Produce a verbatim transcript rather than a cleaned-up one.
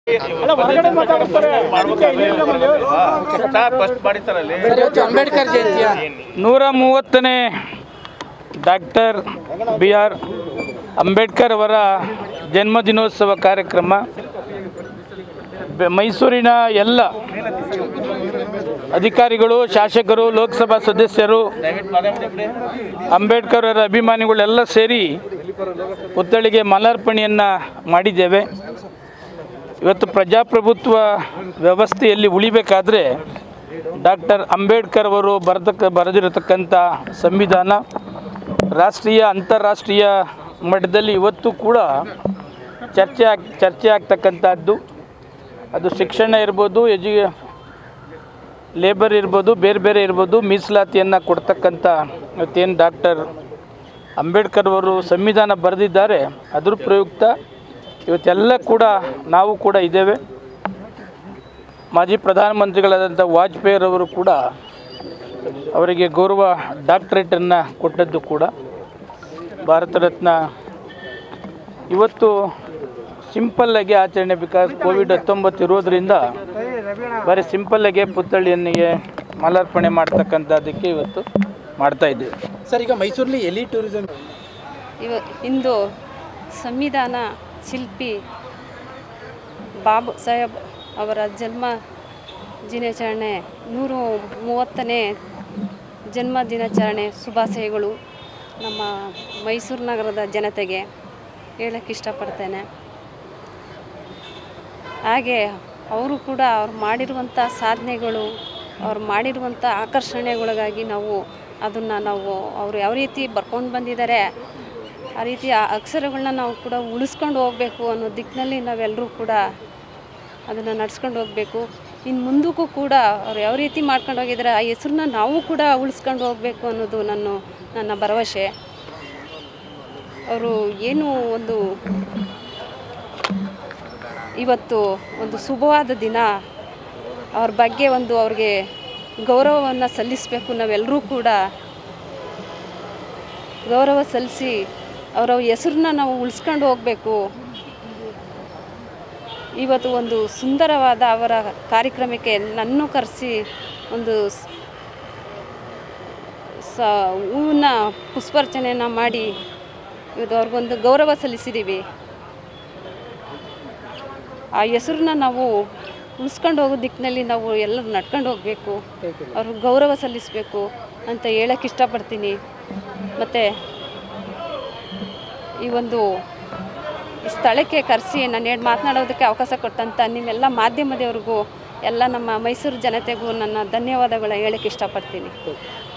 ಅಂಬೇಡ್ಕರ್ ಜಯಂತಿಯ ನೂರ ಮೂವತ್ತನೇ ಡಾಕ್ಟರ್ ಬಿ ಆರ್ ಅಂಬೇಡ್ಕರ್ ಅವರ ಜನ್ಮದಿನೋತ್ಸವ ಕಾರ್ಯಕ್ರಮ ಮೈಸೂರಿನ ಎಲ್ಲ ಅಧಿಕಾರಿಗಳು, ಶಾಸಕರು, ಲೋಕಸಭಾ ಸದಸ್ಯರು, ಅಂಬೇಡ್ಕರ್ ಅವರ ಅಭಿಮಾನಿಗಳೆಲ್ಲ ಸೇರಿ ಪುತ್ಥಳಿಗೆ ಮಾಲಾರ್ಪಣೆಯನ್ನು ಮಾಡಿದ್ದೇವೆ. ಇವತ್ತು ಪ್ರಜಾಪ್ರಭುತ್ವ ವ್ಯವಸ್ಥೆಯಲ್ಲಿ ಉಳಿಬೇಕಾದರೆ ಡಾಕ್ಟರ್ ಅಂಬೇಡ್ಕರ್ ಅವರು ಬರೆದಕ್ಕ ಬರೆದಿರತಕ್ಕಂಥ ಸಂವಿಧಾನ ರಾಷ್ಟ್ರೀಯ ಅಂತಾರಾಷ್ಟ್ರೀಯ ಮಟ್ಟದಲ್ಲಿ ಇವತ್ತು ಕೂಡ ಚರ್ಚೆ ಆಗ್ ಚರ್ಚೆ ಆಗ್ತಕ್ಕಂಥದ್ದು. ಅದು ಶಿಕ್ಷಣ ಇರ್ಬೋದು, ಎಜು ಲೇಬರ್ ಇರ್ಬೋದು, ಬೇರೆ ಬೇರೆ ಇರ್ಬೋದು, ಮೀಸಲಾತಿಯನ್ನು ಕೊಡ್ತಕ್ಕಂಥ ಇವತ್ತೇನು ಡಾಕ್ಟರ್ ಅಂಬೇಡ್ಕರ್ ಅವರು ಸಂವಿಧಾನ ಬರೆದಿದ್ದಾರೆ, ಅದ್ರ ಪ್ರಯುಕ್ತ ಇವತ್ತೆಲ್ಲ ಕೂಡ ನಾವು ಕೂಡ ಇದ್ದೇವೆ. ಮಾಜಿ ಪ್ರಧಾನಮಂತ್ರಿಗಳಾದಂಥ ವಾಜಪೇಯಿರವರು ಕೂಡ ಅವರಿಗೆ ಗೌರವ ಡಾಕ್ಟರೇಟನ್ನು ಕೊಟ್ಟದ್ದು ಕೂಡ ಭಾರತ ರತ್ನ. ಇವತ್ತು ಸಿಂಪಲ್ಲಾಗಿ ಆಚರಣೆ, ಬಿಕಾಸ್ ಕೋವಿಡ್ ಹತ್ತೊಂಬತ್ತು ಇರೋದರಿಂದ ಬರೀ ಸಿಂಪಲ್ಲಾಗೆ ಪುತ್ಥಳಿಯನ್ನಿಗೆ ಮಾಲಾರ್ಪಣೆ ಮಾಡ್ತಕ್ಕಂಥದ್ದಕ್ಕೆ ಇವತ್ತು ಮಾಡ್ತಾಯಿದ್ದೇವೆ. ಸರ್, ಈಗ ಮೈಸೂರಲ್ಲಿ ಎಲಿ ಟೂರಿಸಂ ಇವ ಇಂದು ಸಂವಿಧಾನ ಶಿಲ್ಪಿ ಬಾಬು ಸಾಹೇಬ್ ಅವರ ಜನ್ಮ ದಿನಾಚರಣೆ ನೂರ ಮೂವತ್ತನೇ ಜನ್ಮ ದಿನಾಚರಣೆ ಶುಭಾಶಯಗಳು ನಮ್ಮ ಮೈಸೂರು ನಗರದ ಜನತೆಗೆ ಹೇಳಕ್ಕೆ ಇಷ್ಟಪಡ್ತೇನೆ. ಹಾಗೆ ಅವರು ಕೂಡ ಅವ್ರು ಮಾಡಿರುವಂಥ ಸಾಧನೆಗಳು, ಅವ್ರು ಮಾಡಿರುವಂಥ ಆಕರ್ಷಣೆಗಳಿಗಾಗಿ ನಾವು ಅದನ್ನು ನಾವು ಅವರು ಯಾವ ರೀತಿ ಬರ್ಕೊಂಡು ಬಂದಿದ್ದಾರೆ ಆ ರೀತಿಯ ಅಕ್ಷರಗಳನ್ನ ನಾವು ಕೂಡ ಉಳಿಸ್ಕೊಂಡು ಹೋಗಬೇಕು ಅನ್ನೋ ದಿಕ್ಕಿನಲ್ಲಿ ನಾವೆಲ್ಲರೂ ಕೂಡ ಅದನ್ನು ನಡ್ಸ್ಕೊಂಡು ಹೋಗಬೇಕು. ಇನ್ನು ಮುಂದಕ್ಕೂ ಕೂಡ ಅವ್ರು ಯಾವ ರೀತಿ ಮಾಡ್ಕೊಂಡು ಹೋಗಿದ್ದಾರೆ ಆ ಹೆಸರನ್ನ ನಾವು ಕೂಡ ಉಳಿಸ್ಕೊಂಡು ಹೋಗಬೇಕು ಅನ್ನೋದು ನನ್ನ ನನ್ನ ಭರವಸೆ. ಅವರು ಏನು ಒಂದು ಇವತ್ತು ಒಂದು ಶುಭವಾದ ದಿನ, ಅವ್ರ ಬಗ್ಗೆ ಒಂದು ಅವ್ರಿಗೆ ಗೌರವವನ್ನು ಸಲ್ಲಿಸಬೇಕು. ನಾವೆಲ್ಲರೂ ಕೂಡ ಗೌರವ ಸಲ್ಲಿಸಿ ಅವರ ಹೆಸರನ್ನ ನಾವು ಉಳಿಸ್ಕೊಂಡು ಹೋಗಬೇಕು. ಇವತ್ತು ಒಂದು ಸುಂದರವಾದ ಅವರ ಕಾರ್ಯಕ್ರಮಕ್ಕೆ ನನ್ನೂ ಕರೆಸಿ ಒಂದು ಸ ಹೂವಿನ ಪುಷ್ಪಾರ್ಚನೆಯನ್ನು ಮಾಡಿ ಇವತ್ತು ಅವ್ರಿಗೊಂದು ಗೌರವ ಸಲ್ಲಿಸಿದ್ದೀವಿ. ಆ ಹೆಸರನ್ನ ನಾವು ಉಳಿಸ್ಕೊಂಡು ಹೋಗೋ ದಿಕ್ಕಿನಲ್ಲಿ ನಾವು ಎಲ್ಲರೂ ನಡ್ಕೊಂಡು ಹೋಗಬೇಕು, ಅವ್ರಿಗೆ ಗೌರವ ಸಲ್ಲಿಸಬೇಕು ಅಂತ ಹೇಳಕ್ಕೆ ಇಷ್ಟಪಡ್ತೀನಿ. ಮತ್ತು ಈ ಒಂದು ಸ್ಥಳಕ್ಕೆ ಕರೆಸಿ ನಾನು ಹೇಳಿ ಮಾತನಾಡೋದಕ್ಕೆ ಅವಕಾಶ ಕೊಟ್ಟಂಥ ನಿಮ್ಮೆಲ್ಲ ಮಾಧ್ಯಮದವ್ರಿಗೂ, ಎಲ್ಲ ನಮ್ಮ ಮೈಸೂರು ಜನತೆಗೂ ನನ್ನ ಧನ್ಯವಾದಗಳು ಹೇಳಕ್ಕೆ ಇಷ್ಟಪಡ್ತೀನಿ.